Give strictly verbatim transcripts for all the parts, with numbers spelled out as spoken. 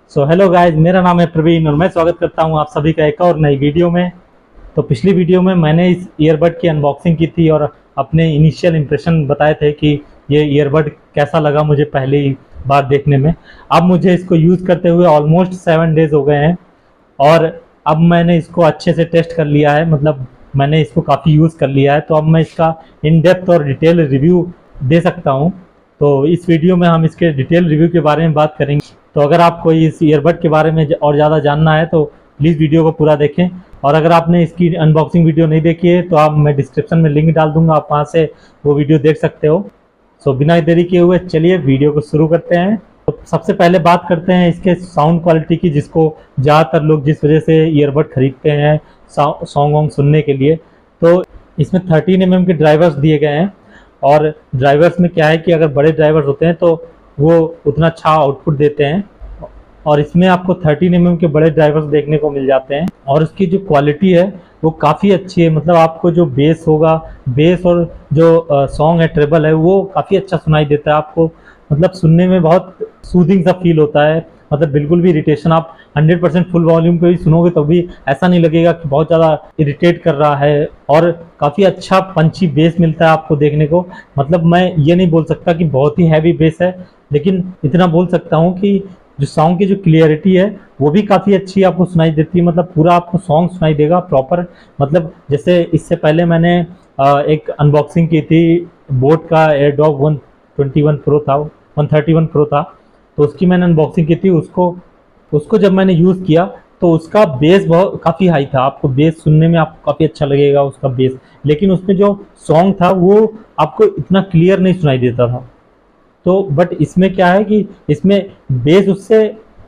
So hello guys, मेरा नाम है प्रवीण और मैं स्वागत करता हूं आप सभी का एक और नई वीडियो में। तो पिछली वीडियो में मैंने इस ईयरबड की अनबॉक्सिंग की थी और अपने इनिशियल इम्प्रेशन बताए थे कि ये ईयरबड कैसा लगा मुझे पहली बार देखने में। अब मुझे इसको यूज़ करते हुए ऑलमोस्ट सेवन डेज़ हो गए हैं और अब मैंने इसको अच्छे से टेस्ट कर लिया है, मतलब मैंने इसको काफ़ी यूज़ कर लिया है। तो अब मैं इसका इन डेप्थ और डिटेल रिव्यू दे सकता हूँ। तो इस वीडियो में हम इसके डिटेल रिव्यू के बारे में बात करेंगे। तो अगर आपको इस ईयरबड के बारे में और ज़्यादा जानना है तो प्लीज़ वीडियो को पूरा देखें, और अगर आपने इसकी अनबॉक्सिंग वीडियो नहीं देखी है तो आप मैं डिस्क्रिप्शन में लिंक डाल दूंगा, आप वहाँ से वो वीडियो देख सकते हो। सो बिना देरी किए हुए चलिए वीडियो को शुरू करते हैं। तो सबसे पहले बात करते हैं इसके साउंड क्वालिटी की, जिसको ज़्यादातर लोग जिस वजह से ईयरबड खरीदते हैं सॉन्ग वॉन्ग सुनने के लिए। तो इसमें थर्टीन एम एम के ड्राइवर्स दिए गए हैं, और ड्राइवर्स में क्या है कि अगर बड़े ड्राइवर्स होते हैं तो वो उतना अच्छा आउटपुट देते हैं, और इसमें आपको थर्टीन एम एम के बड़े ड्राइवर्स देखने को मिल जाते हैं। और इसकी जो क्वालिटी है वो काफ़ी अच्छी है, मतलब आपको जो बेस होगा, बेस और जो सॉन्ग है ट्रेबल है वो काफ़ी अच्छा सुनाई देता है आपको, मतलब सुनने में बहुत सूदिंग सा फील होता है। मतलब बिल्कुल भी इरिटेशन, आप हंड्रेड परसेंट फुल वॉल्यूम पे भी सुनोगे तो भी ऐसा नहीं लगेगा कि बहुत ज़्यादा इरिटेट कर रहा है, और काफ़ी अच्छा पंची बेस मिलता है आपको देखने को। मतलब मैं ये नहीं बोल सकता कि बहुत ही हैवी बेस है, लेकिन इतना बोल सकता हूँ कि जो सॉन्ग की जो क्लियरिटी है वो भी काफ़ी अच्छी आपको सुनाई देती है, मतलब पूरा आपको सॉन्ग सुनाई देगा प्रॉपर। मतलब जैसे इससे पहले मैंने एक अनबॉक्सिंग की थी, बोट का Airdopes one twenty one pro था, वन थर्टी वन प्रो था, तो उसकी मैंने अनबॉक्सिंग की थी। उसको उसको जब मैंने यूज़ किया तो उसका बेस बहुत काफ़ी हाई था, आपको बेस सुनने में आपको काफ़ी अच्छा लगेगा उसका बेस, लेकिन उसमें जो सॉन्ग था वो आपको इतना क्लियर नहीं सुनाई देता था। तो बट इसमें क्या है कि इसमें बेस उससे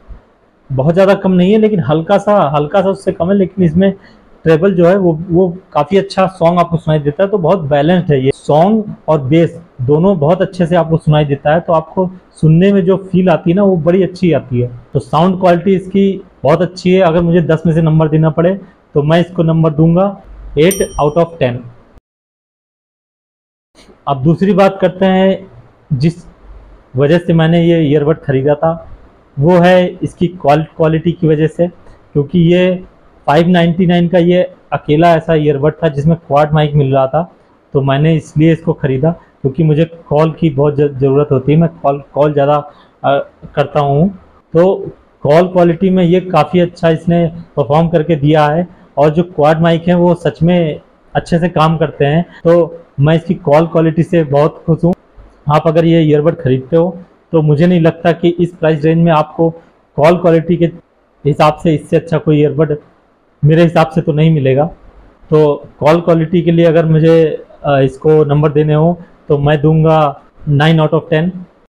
बहुत ज़्यादा कम नहीं है, लेकिन हल्का सा हल्का सा उससे कम है, लेकिन इसमें ट्रेबल जो है वो वो काफ़ी अच्छा सॉन्ग आपको सुनाई देता है। तो बहुत बैलेंस्ड है ये, सॉन्ग और बेस दोनों बहुत अच्छे से आपको सुनाई देता है, तो आपको सुनने में जो फील आती है ना वो बड़ी अच्छी आती है। तो साउंड क्वालिटी इसकी बहुत अच्छी है। अगर मुझे दस में से नंबर देना पड़े तो मैं इसको नंबर दूंगा एट आउट ऑफ टेन। अब दूसरी बात करते हैं जिस वजह से मैंने ये ईयरबड ख़रीदा था, वो है इसकी क्वालिटी की वजह से, क्योंकि ये फाइव नाइन्टी नाइन का ये अकेला ऐसा ईयरबड था जिसमें क्वाड माइक मिल रहा था। तो मैंने इसलिए इसको ख़रीदा क्योंकि मुझे कॉल की बहुत ज़रूरत होती है, मैं कॉल कॉल ज़्यादा करता हूँ। तो कॉल क्वालिटी में ये काफ़ी अच्छा इसने परफॉर्म करके दिया है, और जो क्वाड माइक हैं वो सच में अच्छे से काम करते हैं। तो मैं इसकी कॉल क्वालिटी से बहुत खुश हूँ। आप अगर ये ईयरबड खरीदते हो तो मुझे नहीं लगता कि इस प्राइस रेंज में आपको कॉल क्वालिटी के हिसाब से इससे अच्छा कोई ईयरबड मेरे हिसाब से तो नहीं मिलेगा। तो कॉल क्वालिटी के लिए अगर मुझे इसको नंबर देने हो तो मैं दूंगा नाइन आउट ऑफ टेन।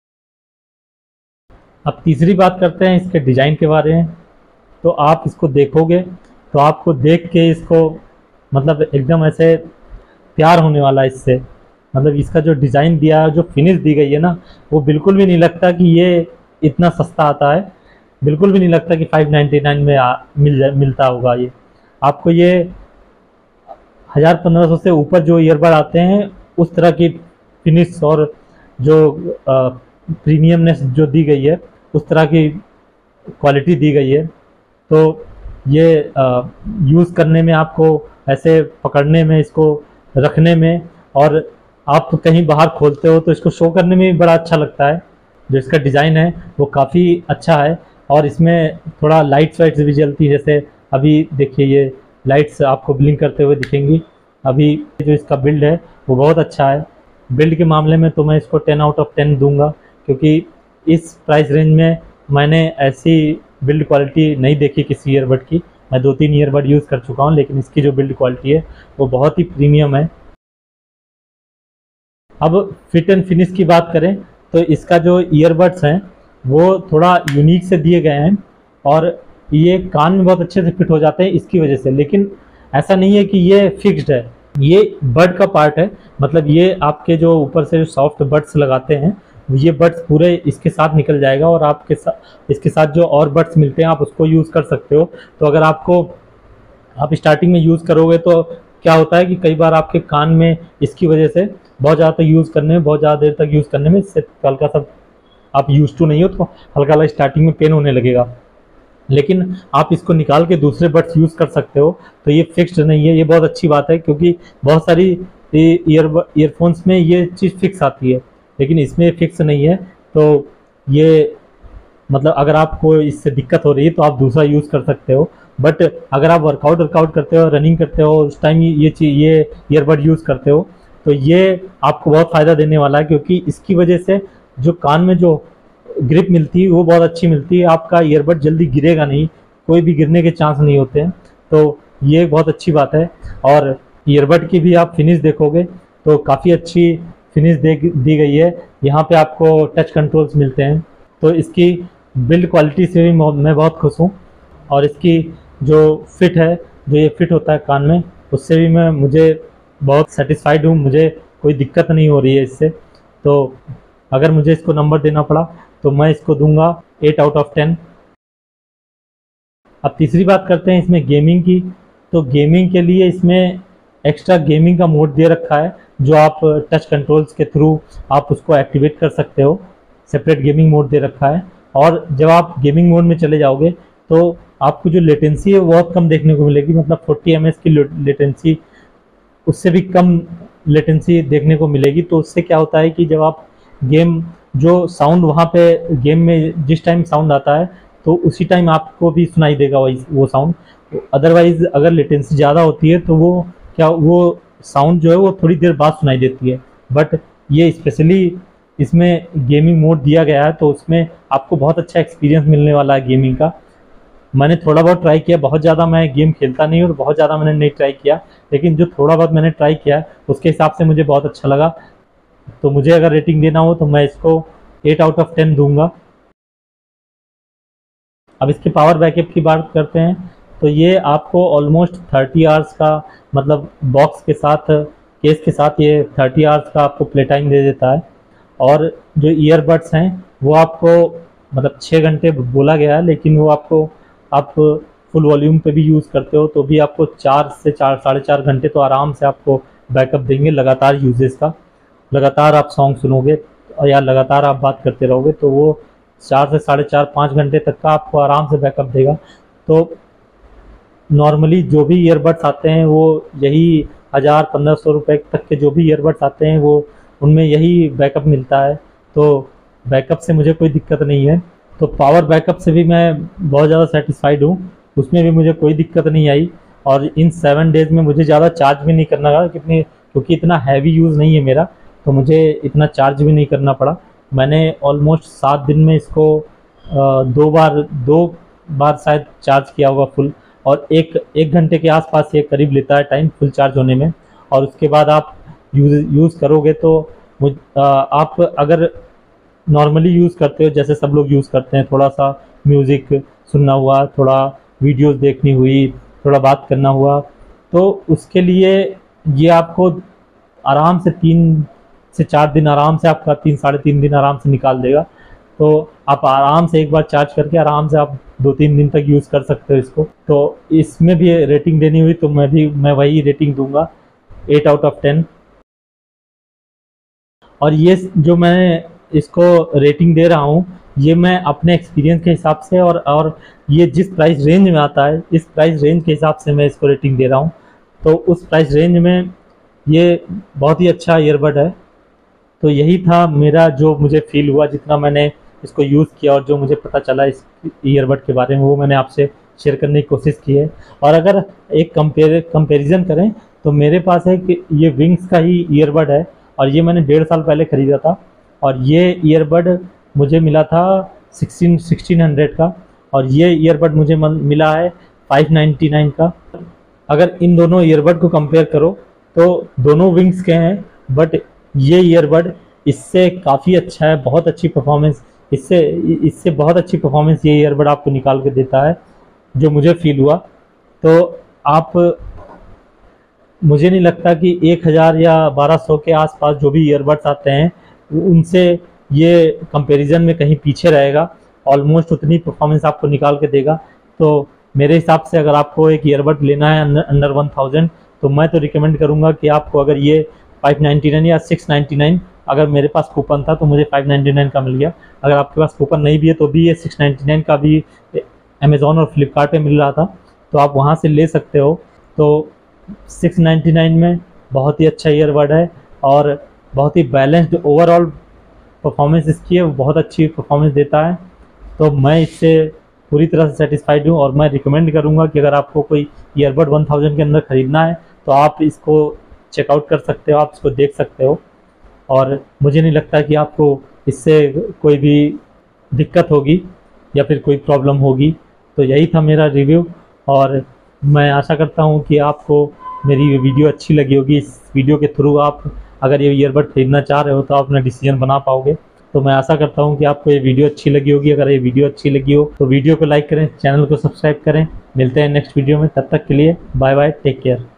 अब तीसरी बात करते हैं इसके डिज़ाइन के बारे में। तो आप इसको देखोगे तो आपको देख के इसको मतलब एकदम ऐसे प्यार होने वाला है इससे। मतलब इसका जो डिज़ाइन दिया है, जो फिनिश दी गई है ना, वो बिल्कुल भी नहीं लगता कि ये इतना सस्ता आता है, बिल्कुल भी नहीं लगता कि फाइव नाइन्टी नाइन में आ, मिल मिलता होगा। ये आपको ये हज़ार पंद्रह सौ से ऊपर जो ईयरबड आते हैं उस तरह की फिनिश और जो प्रीमियमनेस जो दी गई है उस तरह की क्वालिटी दी गई है। तो ये यूज़ करने में, आपको ऐसे पकड़ने में, इसको रखने में, और आप कहीं बाहर खोलते हो तो इसको शो करने में भी बड़ा अच्छा लगता है। जो इसका डिज़ाइन है वो काफ़ी अच्छा है, और इसमें थोड़ा लाइट्स वाइट्स भी जलती है, जैसे अभी देखिए ये लाइट्स आपको ब्लिंक करते हुए दिखेंगी। अभी जो इसका बिल्ड है वो बहुत अच्छा है। बिल्ड के मामले में तो मैं इसको टेन आउट ऑफ टेन दूंगा, क्योंकि इस प्राइस रेंज में मैंने ऐसी बिल्ड क्वालिटी नहीं देखी किसी ईयरबड की। मैं दो तीन ईयरबड यूज़ कर चुका हूँ, लेकिन इसकी जो बिल्ड क्वालिटी है वो बहुत ही प्रीमियम है। अब फिट एंड फिनिश की बात करें तो इसका जो ईयरबड्स हैं वो थोड़ा यूनिक से दिए गए हैं, और ये कान में बहुत अच्छे से फिट हो जाते हैं इसकी वजह से। लेकिन ऐसा नहीं है कि ये फिक्स्ड है, ये बड का पार्ट है। मतलब ये आपके जो ऊपर से जो सॉफ्ट बड्स लगाते हैं ये बड्स पूरे इसके साथ निकल जाएगा, और आपके साथ इसके साथ जो और बड्स मिलते हैं आप उसको यूज़ कर सकते हो। तो अगर आपको आप स्टार्टिंग में यूज़ करोगे तो क्या होता है कि कई बार आपके कान में इसकी वजह से बहुत ज़्यादा तक यूज़ करने में, बहुत ज़्यादा देर तक यूज़ करने में, इससे हल्का सा आप यूज टू नहीं हो तो हल्का हल्का स्टार्टिंग में पेन होने लगेगा। लेकिन आप इसको निकाल के दूसरे बड्स यूज़ कर सकते हो। तो ये फिक्स्ड नहीं है, ये बहुत अच्छी बात है, क्योंकि बहुत सारी ईयर ईयरफोन्स में ये चीज़ फिक्स आती है, लेकिन इसमें फिक्स नहीं है। तो ये मतलब अगर आपको इससे दिक्कत हो रही है तो आप दूसरा यूज़ कर सकते हो। बट अगर आप वर्कआउट वर्कआउट करते हो, रनिंग करते हो, उस टाइम ये चीज ये ईयरबड यूज़ करते हो, तो ये आपको बहुत फ़ायदा देने वाला है, क्योंकि इसकी वजह से जो कान में जो ग्रिप मिलती है वो बहुत अच्छी मिलती है। आपका ईयरबड जल्दी गिरेगा नहीं, कोई भी गिरने के चांस नहीं होते हैं। तो ये बहुत अच्छी बात है। और ईयरबड की भी आप फिनिश देखोगे तो काफ़ी अच्छी फिनिश दे दी गई है। यहाँ पे आपको टच कंट्रोल्स मिलते हैं। तो इसकी बिल्ड क्वालिटी से भी मैं बहुत खुश हूँ, और इसकी जो फिट है, जो ये फिट होता है कान में, उससे भी मैं मुझे बहुत सेटिस्फाइड हूँ। मुझे कोई दिक्कत नहीं हो रही है इससे। तो अगर मुझे इसको नंबर देना पड़ा तो मैं इसको दूंगा एट आउट ऑफ टेन। अब तीसरी बात करते हैं इसमें गेमिंग की। तो गेमिंग के लिए इसमें एक्स्ट्रा गेमिंग का मोड दे रखा है, जो आप टच कंट्रोल्स के थ्रू आप उसको एक्टिवेट कर सकते हो। सेपरेट गेमिंग मोड दे रखा है। और जब आप गेमिंग मोड में चले जाओगे तो आपको जो लेटेंसी है वो बहुत कम देखने को मिलेगी, मतलब फोर्टी एम एस की लेटेंसी, उससे भी कम लेटेंसी देखने को मिलेगी। तो उससे क्या होता है कि जब आप गेम जो साउंड वहाँ पे गेम में जिस टाइम साउंड आता है तो उसी टाइम आपको भी सुनाई देगा वही वो साउंड। अदरवाइज अगर लेटेंसी ज़्यादा होती है तो वो क्या वो साउंड जो है वो थोड़ी देर बाद सुनाई देती है। बट ये स्पेशली इसमें गेमिंग मोड दिया गया है, तो उसमें आपको बहुत अच्छा एक्सपीरियंस मिलने वाला है गेमिंग का। मैंने थोड़ा बहुत ट्राई किया, बहुत ज़्यादा मैं गेम खेलता नहीं और बहुत ज़्यादा मैंने नहीं ट्राई किया, लेकिन जो थोड़ा बहुत मैंने ट्राई किया उसके हिसाब से मुझे बहुत अच्छा लगा। तो मुझे अगर रेटिंग देना हो तो मैं इसको एट आउट ऑफ टेन दूंगा। अब इसके पावर बैकअप की बात करते हैं, तो ये आपको ऑलमोस्ट थर्टी आवर्स का, मतलब बॉक्स के साथ, केस के साथ ये थर्टी आवर्स का आपको प्ले टाइम दे देता है। और जो ईयरबड्स हैं वो आपको मतलब छः घंटे बोला गया है, लेकिन वो आपको आप फुल वॉल्यूम पे भी यूज़ करते हो तो भी आपको चार से चार साढ़े चार घंटे तो आराम से आपको बैकअप देंगे लगातार यूजेस का। लगातार आप सॉन्ग सुनोगे या लगातार आप बात करते रहोगे तो वो चार से साढ़े चार पाँच घंटे तक का आपको आराम से बैकअप देगा। तो नॉर्मली जो भी ईयरबड्स आते हैं वो यही हज़ार पंद्रह सौ रुपये तक के जो भी ईयरबड्स आते हैं वो उनमें यही बैकअप मिलता है। तो बैकअप से मुझे कोई दिक्कत नहीं है। तो पावर बैकअप से भी मैं बहुत ज़्यादा सेटिस्फाइड हूँ, उसमें भी मुझे कोई दिक्कत नहीं आई। और इन सेवन डेज़ में मुझे ज़्यादा चार्ज भी नहीं करना पड़ा, कितनी क्योंकि इतना हैवी यूज़ नहीं है मेरा, तो मुझे इतना चार्ज भी नहीं करना पड़ा। मैंने ऑलमोस्ट सात दिन में इसको दो बार दो बार शायद चार्ज किया होगा फुल, और एक एक घंटे के आसपास ये करीब लेता है टाइम फुल चार्ज होने में। और उसके बाद आप यूज़ यूज़ करोगे तो मुझ आप अगर नॉर्मली यूज़ करते हो जैसे सब लोग यूज़ करते हैं, थोड़ा सा म्यूज़िक सुनना हुआ, थोड़ा वीडियोस देखनी हुई, थोड़ा बात करना हुआ, तो उसके लिए ये आपको आराम से तीन से चार दिन आराम से आपका तीन साढ़े तीन दिन आराम से निकाल देगा। तो आप आराम से एक बार चार्ज करके आराम से आप दो तीन दिन तक यूज़ कर सकते हो इसको। तो इसमें भी रेटिंग देनी हुई तो मैं भी मैं वही रेटिंग दूंगा, एट आउट ऑफ टेन। और ये जो मैं इसको रेटिंग दे रहा हूँ ये मैं अपने एक्सपीरियंस के हिसाब से और और ये जिस प्राइस रेंज में आता है इस प्राइस रेंज के हिसाब से मैं इसको रेटिंग दे रहा हूँ। तो उस प्राइस रेंज में ये बहुत ही अच्छा ईयरबड है। तो यही था मेरा जो मुझे फील हुआ, जितना मैंने इसको यूज़ किया और जो मुझे पता चला इस ईयरबड के बारे में, वो मैंने आपसे शेयर करने की कोशिश की है। और अगर एक कंपेयर कंपेरिजन करें तो मेरे पास है कि ये विंग्स का ही ईयरबड है और ये मैंने डेढ़ साल पहले ख़रीदा था, और ये ईयरबड मुझे मिला था सिक्सटीन सिक्सटीन हंड्रेड का, और ये ईयरबड मुझे मिला है फाइव नाइन्टी नाइन का। अगर इन दोनों ईयरबड को कंपेयर करो तो दोनों विंग्स के हैं, बट ये ईयरबड इससे काफ़ी अच्छा है, बहुत अच्छी परफॉर्मेंस इससे इससे बहुत अच्छी परफॉर्मेंस ये ईयरबड आपको निकाल के देता है, जो मुझे फील हुआ। तो आप, मुझे नहीं लगता कि एक हज़ार या बारह सौ के आसपास जो भी ईयरबड्स आते हैं उनसे ये कंपैरिजन में कहीं पीछे रहेगा, ऑलमोस्ट उतनी परफॉर्मेंस आपको निकाल के देगा। तो मेरे हिसाब से अगर आपको एक ईयरबड लेना है अंडर वन थाउजेंड तो मैं तो रिकमेंड करूँगा कि आपको अगर ये फाइव नाइन्टी नाइन या सिक्स नाइन्टी नाइन, अगर मेरे पास कूपन था तो मुझे फाइव नाइन्टी नाइन का मिल गया, अगर आपके पास कूपन नहीं भी है तो भी ये सिक्स नाइन्टी नाइन का भी अमेज़ॉन और फ्लिपकार्ट पे मिल रहा था, तो आप वहाँ से ले सकते हो। तो सिक्स नाइन्टी नाइन में बहुत ही अच्छा ईयरबड है और बहुत ही बैलेंस्ड ओवरऑल परफॉर्मेंस इसकी है, बहुत अच्छी परफॉर्मेंस देता है। तो मैं इससे पूरी तरह से सेटिस्फाइड हूँ और मैं रिकमेंड करूँगा कि अगर आपको कोई ईयरबड वन थाउजेंड के अंदर ख़रीदना है तो आप इसको चेकआउट कर सकते हो, आप इसको देख सकते हो। और मुझे नहीं लगता कि आपको इससे कोई भी दिक्कत होगी या फिर कोई प्रॉब्लम होगी। तो यही था मेरा रिव्यू और मैं आशा करता हूँ कि आपको मेरी ये वीडियो अच्छी लगी होगी। इस वीडियो के थ्रू आप अगर ये ईयरबड खरीदना चाह रहे हो तो आप अपना डिसीजन बना पाओगे। तो मैं आशा करता हूँ कि आपको ये वीडियो अच्छी लगी होगी। अगर ये वीडियो अच्छी लगी हो तो वीडियो को लाइक करें, चैनल को सब्सक्राइब करें। मिलते हैं नेक्स्ट वीडियो में, तब तक के लिए बाय बाय, टेक केयर।